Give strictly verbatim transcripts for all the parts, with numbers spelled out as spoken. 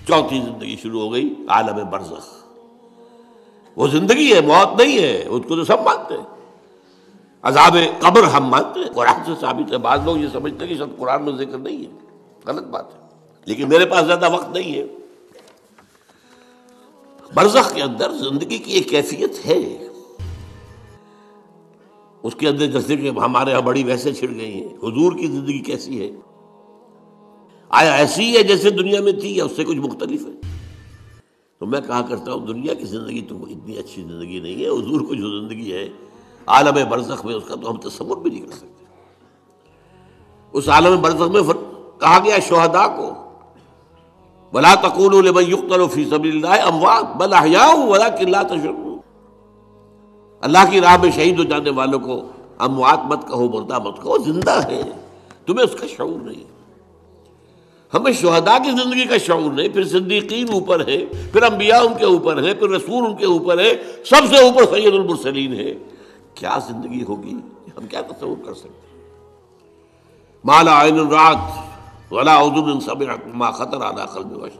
چوتھی زندگی شروع ہو گئی، عالم برزخ۔ وہ زندگی ہے، موت نہیں ہے، اس کو تو سب مانتے ہیں۔ عذاب قبر ہم مانتے ہیں، قرآن سے ثابت ہے۔ بعض لوگ یہ سمجھتے ہیں کہ شاید قرآن میں ذکر نہیں ہے، غلط بات ہے، لیکن میرے پاس زیادہ وقت نہیں ہے۔ برزخ کے اندر زندگی کی ایک کیفیت ہے، اس کے اندر جیسے کہ ہمارے یہاں بڑی ویسے چھڑ گئی ہیں۔ حضور کی زندگی کیسی ہے؟ آیا ایسی ہے جیسے دنیا میں تھی یا اس سے کچھ مختلف ہے؟ تو میں کہا کرتا ہوں دنیا کی زندگی تو اتنی اچھی زندگی نہیں ہے، حضور کو جو زندگی ہے عالم برزخ میں، اس کا تو ہم تصور بھی نہیں کر سکتے۔ اس عالم برزخ میں کہا گیا شہداء کو وَلَا تَقُولُوا لِمَن يُقْتَلُ فِي سَبِيلِ اللَّهِ أَمْوَاتٌ بَلْ أَحْيَاءٌ وَلَٰكِن لَا تَشْعُرُونَ۔ اللہ کی راہ میں شہید ہو جانے والوں کو اموات مت کہو، مردہ مت کہو، زندہ ہے، تمہیں اس کا شعور نہیں۔ ہمیں شہداء کی زندگی کا شعور نہیں، پھر صدیقین اوپر ہے، پھر انبیاء ان کے اوپر ہے، پھر رسول ان کے اوپر ہے، سب سے اوپر سید المرسلین ہے۔ کیا زندگی ہوگی، ہم کیا تصور کر سکتے ہیں؟ ما لا عین رأت ولا اذن سمعت ما خطر علی قلب بشر۔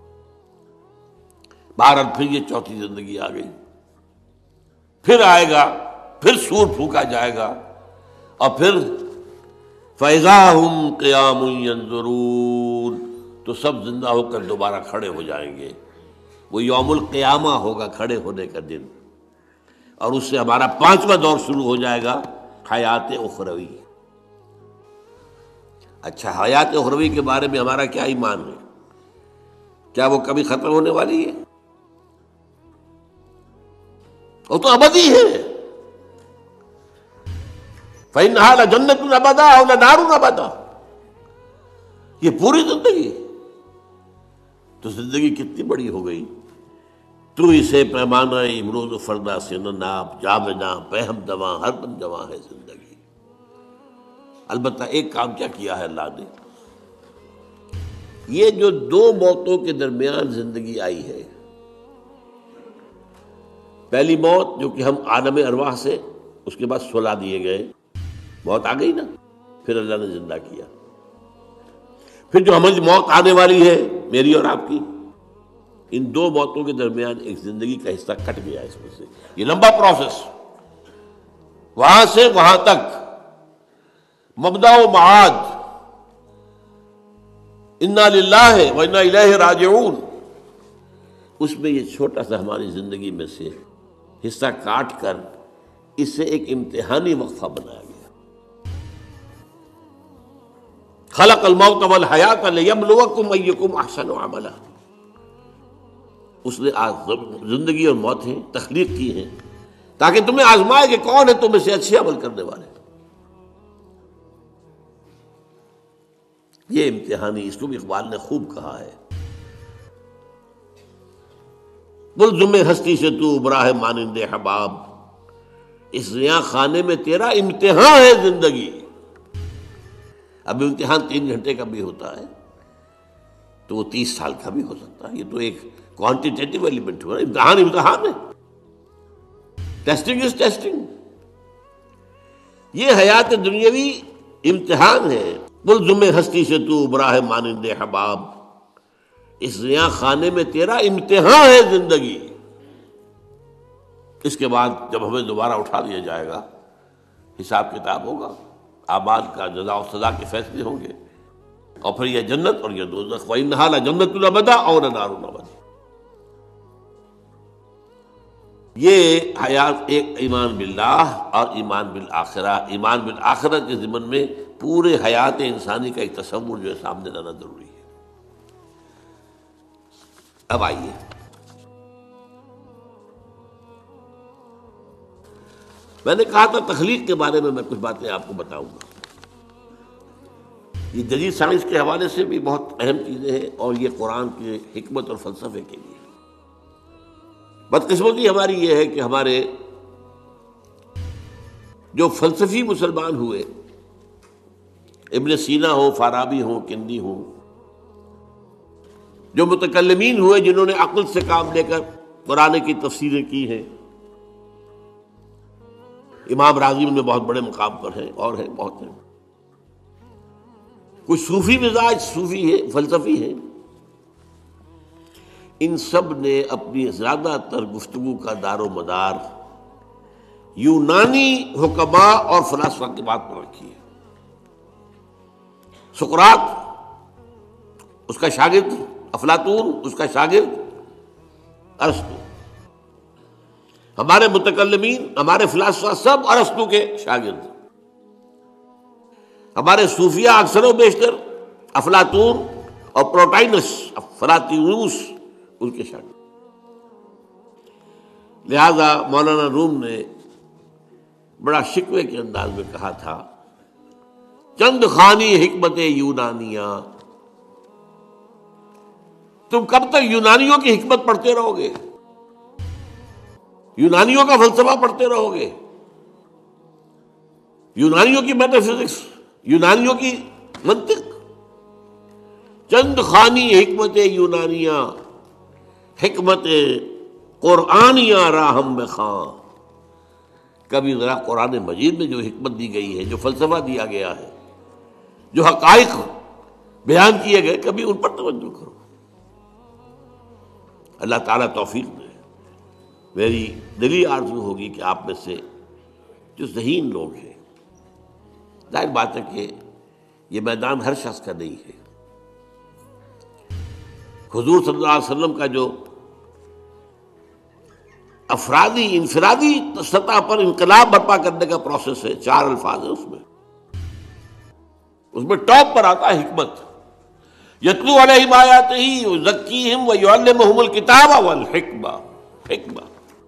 بہرحال پھر یہ چوتھی زندگی آ گئی، پھر آئے گا، پھر سور پھونکا جائے گا، اور پھر فَإِذَا هُمْ قِيَامٌ يَنظُرُونَ، تو سب زندہ ہو کر دوبارہ کھڑے ہو جائیں گے۔ وہ یوم القیامہ ہوگا، کھڑے ہونے کا دن، اور اس سے ہمارا پانچواں دور شروع ہو جائے گا، حیات اخروی۔ اچھا، حیات اخروی کے بارے میں ہمارا کیا ایمان ہے؟ کیا وہ کبھی ختم ہونے والی ہے؟ وہ تو ابدی ہے۔ فَإِنَّهَا لَجَنَّةٌ أَبَدًا أَوْ لَنَارٌ أَبَدًا، یہ پوری زندگی تو زندگی کتنی بڑی ہو گئی۔ تو اسے پیمانہ امروز و فردا سے نہ ناپ، جامنا پہم دواں ہر دم جواں ہے زندگی۔ البتہ ایک کام کیا کیا ہے اللہ نے، یہ جو دو موتوں کے درمیان زندگی آئی ہے، پہلی موت جو کہ ہم عالم ارواح سے، اس کے بعد سلا دیے گئے، موت آ گئی نا، پھر اللہ نے زندہ کیا۔ پھر جو ہماری موت آنے والی ہے، میری اور آپ کی، ان دو موتوں کے درمیان ایک زندگی کا حصہ کٹ گیا اس میں سے۔ یہ لمبا پروسیس، وہاں سے وہاں تک، مبدأ و معاد، انا للہ و انا الیہ راجعون، اس میں یہ چھوٹا سا ہماری زندگی میں سے حصہ کاٹ کر اسے ایک امتحانی وقفہ بنایا گیا۔ خلق الموت والحیات لیبلوکم ایکم احسن عملا، اس نے زندگی اور موتیں تخلیق کی ہیں تاکہ تمہیں آزمائے کہ کون ہے تم میں سے اچھے عمل کرنے والے۔ یہ امتحانی، اس کو بھی اقبال نے خوب کہا ہے، ملزم ہستی سے تو ابراہ مانند حباب، اس زیاں خانے میں تیرا امتحان ہے زندگی۔ اب امتحان تین گھنٹے کا بھی ہوتا ہے تو وہ تیس سال کا بھی ہو سکتا ہے، یہ تو ایک کوانٹیٹیٹیو ایلیمنٹ ہوا، امتحان امتحان ہے، ٹیسٹنگ از ٹیسٹنگ۔ یہ حیات دنیاوی امتحان ہے، ملزم ہستی سے تو ابراہ مانند حباب، اس زیاں خانے میں تیرا امتحان ہے زندگی۔ اس کے بعد جب ہمیں دوبارہ اٹھا دیا جائے گا، حساب کتاب ہوگا، اعمال کا جزا و سزا کے فیصلے ہوں گے، اور پھر یہ جنت اور یہ دوزخ، وَإِنَّهَا لَجَنَّةٌ أَبَدًا أَوْ لَنَارٌ أَبَدًا۔ یہ حیات ایک ایمان باللہ اور ایمان بالآخرہ، ایمان بالآخرہ کے ضمن میں پورے حیات انسانی کا ایک تصور جو ہے سامنے لانا ضروری ہے۔ اب آئیے میں نے کہا تھا تخلیق کے بارے میں میں کچھ باتیں آپ کو بتاؤں گا، یہ جدید سائنس کے حوالے سے بھی بہت اہم چیزیں ہیں، اور یہ قرآن کی حکمت اور فلسفے کے لیے۔ بدقسمتی ہماری یہ ہے کہ ہمارے جو فلسفی مسلمان ہوئے، ابن سینا ہو، فارابی ہو، کندی ہو، جو متکلمین ہوئے جنہوں نے عقل سے کام لے کر قرآن کی تفسیریں کی ہیں، امام راغب میں بہت بڑے مقام پر ہیں، اور ہیں بہت ہیں، کچھ صوفی مزاج صوفی ہے، فلسفی ہے، ان سب نے اپنی زیادہ تر گفتگو کا دار و مدار یونانی حکما اور فلاسفہ کی بات پر رکھی ہے۔ سقراط اس کا شاگرد، افلاطون اس کا شاگرد، ارسطو۔ ہمارے متکلمین، ہمارے فلاسفہ سب ارسطو کے شاگرد۔ ہمارے صوفیہ اکثر و بیشتر افلاطون اور پروٹائنس افلاطونوس ان کے شاگرد۔ لہذا مولانا روم نے بڑا شکوے کے انداز میں کہا تھا، چند خوانی حکمت یونانیہ، تم کب تک یونانیوں کی حکمت پڑھتے رہو گے، یونانیوں کا فلسفہ پڑھتے رہو گے، یونانیوں کی میٹا فزکس، یونانیوں کی منطق؟ چند خوانی حکمت یونانیہ، حکمت قرآنیہ راہم بخواں۔ کبھی ذرا قرآن مجید میں جو حکمت دی گئی ہے، جو فلسفہ دیا گیا ہے، جو حقائق بیان کیے گئے، کبھی ان پر توجہ کرو۔ اللہ تعالیٰ توفیق دے۔ میری دلی آرزو ہوگی کہ آپ میں سے جو ذہین لوگ ہیں، ظاہر بات ہے کہ یہ میدان ہر شخص کا نہیں ہے۔ حضور صلی اللہ علیہ وسلم کا جو افرادی انفرادی سطح پر انقلاب برپا کرنے کا پروسیس ہے، چار الفاظ ہیں اس میں، اس میں ٹاپ پر آتا ہے حکمت۔ یتلو علیہم آیاتہ یزکیہم ویعلمہم الکتاب والحکمہ۔ حکمہ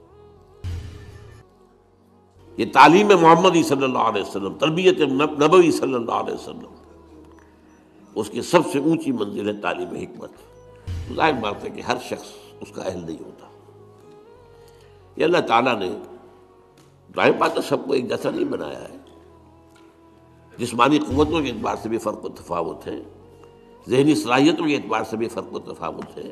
یہ تعلیم محمدی صلی اللہ علیہ وسلم، تربیت نبوی صلی اللہ علیہ وسلم، اس کی سب سے اونچی منزل ہے تعلیم حکمت۔ ظاہر بات ہے کہ ہر شخص اس کا اہل نہیں ہوتا۔ یہ اللہ تعالیٰ نے ظاہر بات ہے سب کو ایک جیسا نہیں بنایا ہے، جسمانی قوتوں کے اعتبار سے بھی فرق و تفاوت ہے، ذہنی صلاحیتوں کے اعتبار سے بھی فرق و تفاوت ہے۔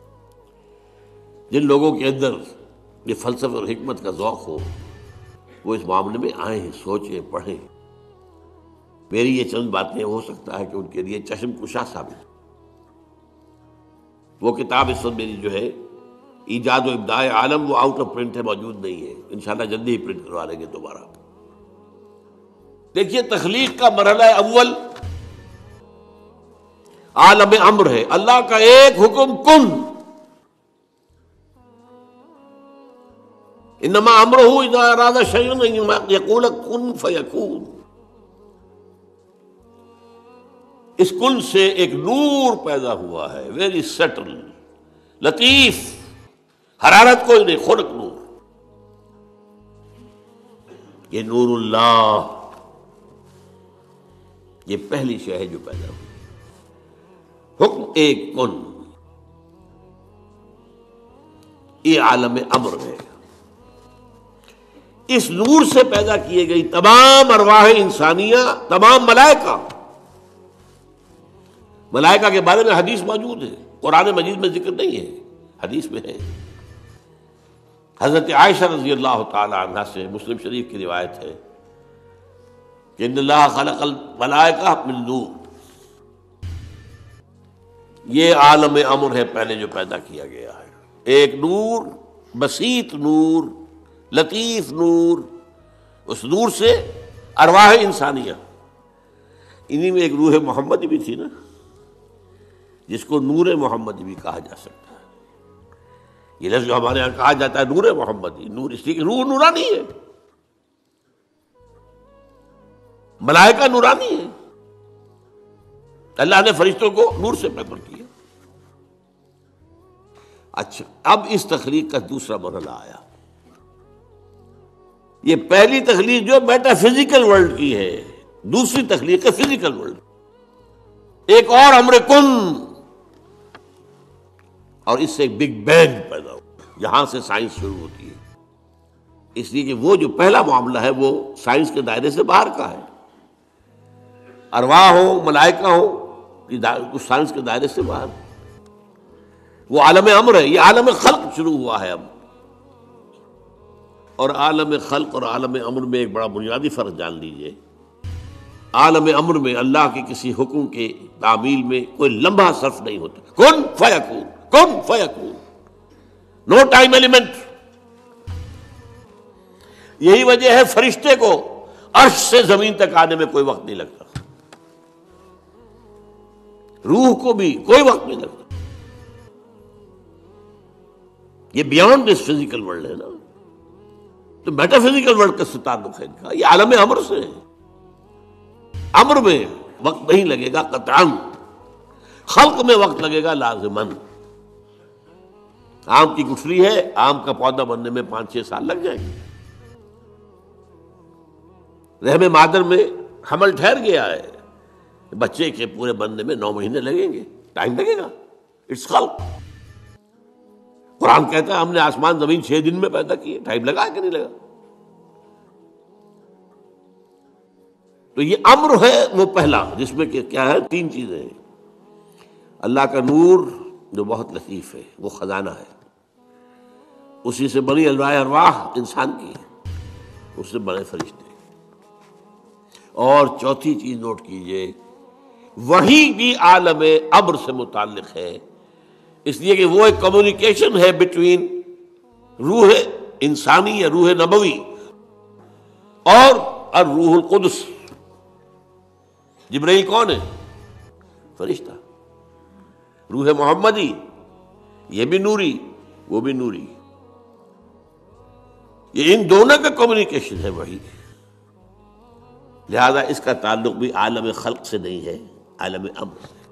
جن لوگوں کے اندر یہ فلسفہ اور حکمت کا ذوق ہو وہ اس معاملے میں آئیں، سوچیں، پڑھیں۔ میری یہ چند باتیں ہو سکتا ہے کہ ان کے لیے چشم کشا ثابت۔ وہ کتاب اس وقت میری جو ہے ایجاد و ابداع عالم، وہ آؤٹ آف پرنٹ ہے، موجود نہیں ہے، انشاءاللہ جلدی ہی پرنٹ کروا لیں گے دوبارہ۔ دیکھیے تخلیق کا مرحلہ اول عالم امر ہے، اللہ کا ایک حکم کن، انما امرہ اذا اراد شیئا ان یقول کن فیکون۔ اس کن سے ایک نور پیدا ہوا ہے، ویری سٹل، لطیف، حرارت کوئی نہیں، خنک نور۔ یہ نور اللہ، یہ پہلی شے ہے جو پیدا ہوئی۔ حکم ایک کن، یہ عالم امر ہے۔ اس نور سے پیدا کیے گئی تمام ارواح انسانیہ، تمام ملائکہ۔ ملائکہ کے بارے میں حدیث موجود ہے، قرآن مجید میں ذکر نہیں ہے، حدیث میں ہے۔ حضرت عائشہ رضی اللہ تعالی عنہ سے مسلم شریف کی روایت ہے کہ ان اللہ خلق الملائکہ من نور، یہ عالم امر ہے پہلے جو پیدا کیا گیا ہے، ایک نور، بسیط نور، لطیف نور۔ اس نور سے ارواح انسانیہ، انہی میں ایک روح محمدی بھی تھی نا، جس کو نور محمدی بھی کہا جا سکتا ہے۔ یہ لفظ جو ہمارے یہاں کہا جاتا ہے نور محمدی، نور اس لیے کہ روح نورانی ہے، ملائکہ نورانی ہے، اللہ نے فرشتوں کو نور سے پیدا کیا۔ اچھا، اب اس تخلیق کا دوسرا مرحلہ آیا۔ یہ پہلی تخلیق جو میٹا فزیکل ورلڈ کی ہے، دوسری تخلیق ہے فزیکل ورلڈ، ایک اور امر کن، اور اس سے ایک بگ بینگ پیدا ہوا۔ یہاں سے سائنس شروع ہوتی ہے، اس لیے کہ وہ جو پہلا معاملہ ہے وہ سائنس کے دائرے سے باہر کا ہے۔ ارواح ہو، ملائکہ ہو، اس سائنس کے دائرے سے باہر، وہ عالم امر ہے۔ یہ عالم خلق شروع ہوا ہے اب، اور عالم خلق اور عالم امر میں ایک بڑا بنیادی فرق جان لیجئے۔ عالم امر میں اللہ کے کسی حکم کے تعمیل میں کوئی لمحہ صرف نہیں ہوتا، کن فیکون، کن فیکون۔ نو ٹائم ایلیمنٹ. یہی وجہ ہے فرشتے کو عرش سے زمین تک آنے میں کوئی وقت نہیں لگتا، روح کو بھی کوئی وقت نہیں لگتا. یہ بیانڈ دس فزیکل ورلڈ ہے نا، تو میٹا فزیکل ورلڈ کا تعلق ہے ان کا. یہ عالم امر سے ہے. امر میں وقت نہیں لگے گا قطعاً، خلق میں وقت لگے گا لازماً. آم کی گٹھلی ہے، آم کا پودا بننے میں پانچ چھ سال لگ جائیں گے. رحم مادر میں حمل ٹھہر گیا ہے، بچے کے پورے بننے میں نو مہینے لگیں گے، ٹائم لگے گا. اٹس خلق. قرآن کہتا ہے ہم نے آسمان زمین چھ دن میں پیدا کیے. ٹائم لگا کہ نہیں لگا؟ تو یہ امر ہے وہ پہلا، جس میں کہ کیا ہے، تین چیزیں ہیں. اللہ کا نور جو بہت لطیف ہے، وہ خزانہ ہے، اسی سے بنی الواح ارواح انسان کی، اس سے بنے فرشتے. اور چوتھی چیز نوٹ کیجئے، وہی بھی عالم امر سے متعلق ہے، اس لیے کہ وہ ایک کمیونیکیشن ہے بٹوین روح انسانی یا روح نبوی اور الروح القدس. جبرائیل کون ہے؟ فرشتہ. روح محمدی یہ بھی نوری، وہ بھی نوری. یہ ان دونوں کا کمیونیکیشن ہے وہی. لہذا اس کا تعلق بھی عالم خلق سے نہیں ہے، عالم امر سے.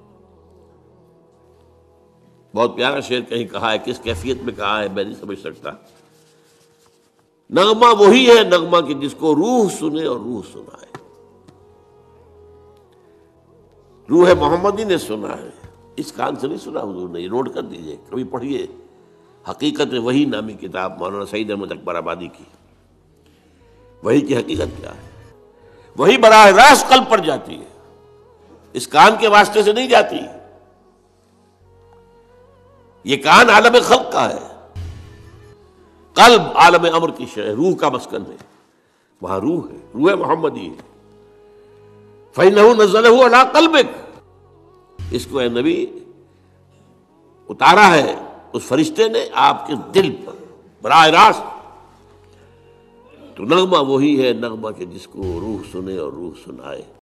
بہت پیارا شعر کہیں کہا ہے، کس کیفیت میں کہا ہے میں نہیں سمجھ سکتا. نغمہ وہی ہے نغمہ کہ جس کو روح سنے اور روح سنائے. روح محمدی نے سنا ہے، اس کان سے نہیں سنا حضور نے. یہ نوٹ کر دیجئے، کبھی پڑھیے حقیقت وہی نامی کتاب مولانا سعید احمد اکبر آبادی کی. وہی کی حقیقت کیا ہے؟ وہی براہ راست قلب پر جاتی ہے، اس کان کے واسطے سے نہیں جاتی. یہ کان عالم خلق کا ہے، قلب عالم امر کی شے، روح کا مسکن ہے. وہاں روح ہے، روح محمدی ہے. فَإِنَّهُ نَزَّلَهُ عَلَىٰ قَلْبِكَ، اس کو اے نبی اتارا ہے اس فرشتے نے آپ کے دل پر براہ راست. تو نغمہ وہی ہے نغمہ کہ جس کو روح سنے اور روح سنائے.